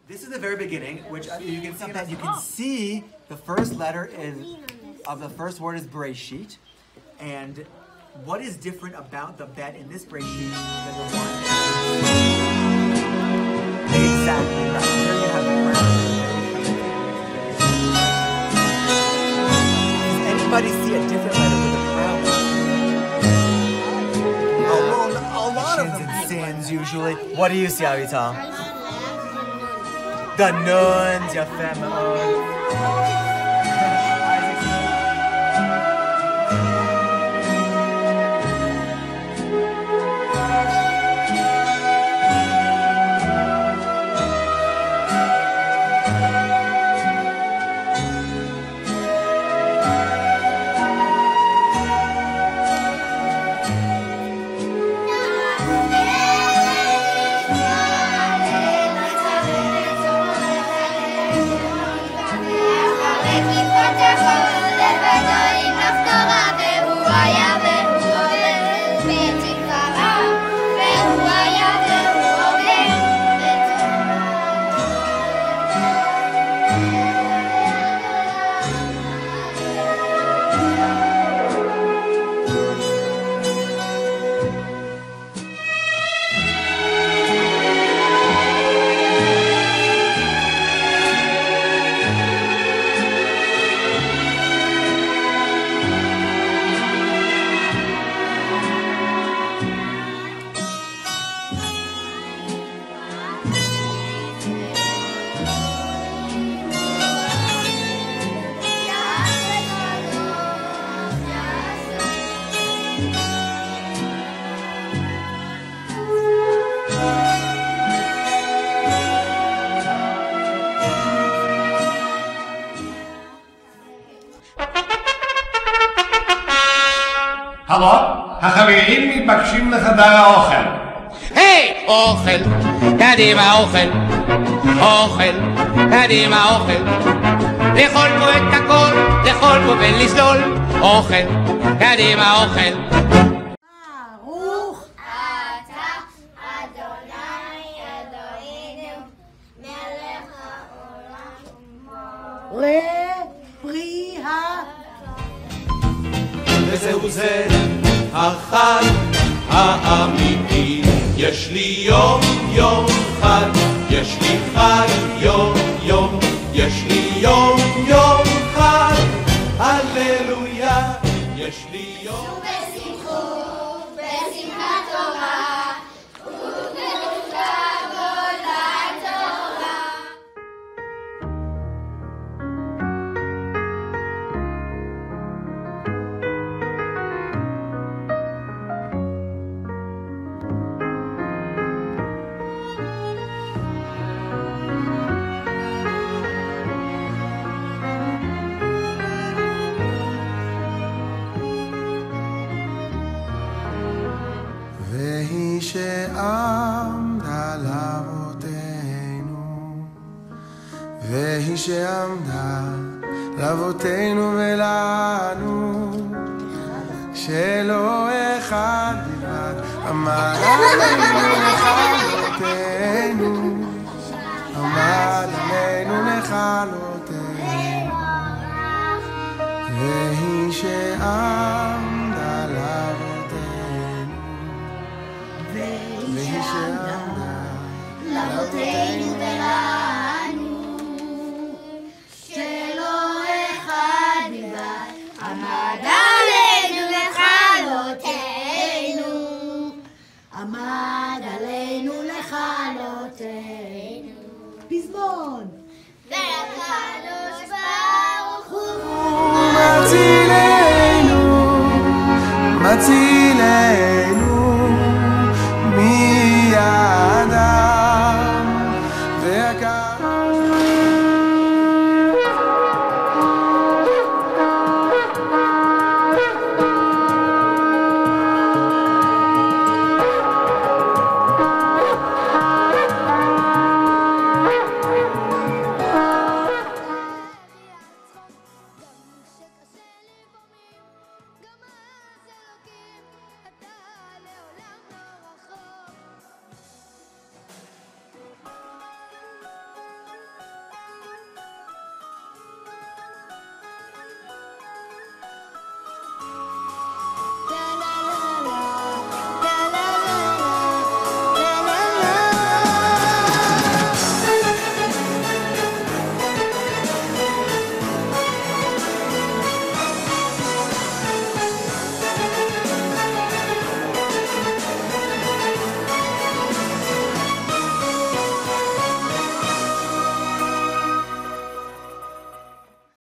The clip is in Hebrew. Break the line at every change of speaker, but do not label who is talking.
This is the very beginning, which you can see that you can see the first letter of the first word is Bereshit, and what is different about the bet in this Bereshit than the one? Exactly right. Here you have the crown. Does anybody see a different letter with a crown? A lot of them. And sins usually. What do you see, Avital? The nuns, יפה מאוד.
הלו, החברים מתבקשים לחדר האוכל.
היי, אוכל, קדימה אוכל, אוכל, קדימה אוכל. לאכול פה את הכל, לאכול פה ולסלול, אוכל, קדימה אוכל.
ברוך אתה אדוני אלוהינו מלך העולם לפרי
וזהו זה החג האמיתי. יש לי יום יום חג, יש לי חג יום יום, יש לי יום יום חג, הללויה. יש לי יום
ובשמחו, בשמחת תורה, ובקדושה גדולה תורה.
והיא שעמדה לאבותינו, והיא שעמדה לאבותינו ולנו, שלא אחד בלבד עמד עלינו לכלותנו, עמד עלינו לכלותנו, והיא שעמדה לאבותינו, והיא שעמדה
לאבותינו ולנו, שלא אחד בלבד עמד עלינו לכלותנו, עמד עלינו לכלותנו. פזמון. והקדוש ברוך הוא
מצילנו, מצילנו